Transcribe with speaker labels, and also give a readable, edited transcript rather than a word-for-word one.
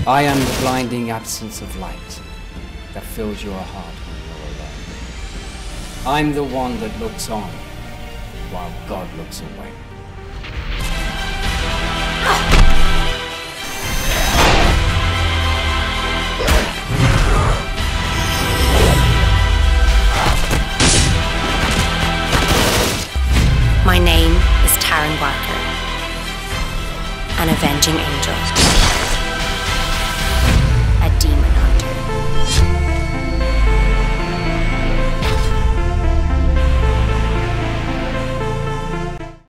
Speaker 1: I am the blinding absence of light that fills your heart when you're alone. I'm the one that looks on while God looks away.
Speaker 2: My name is Taryn Barker, an avenging angel, a demon hunter.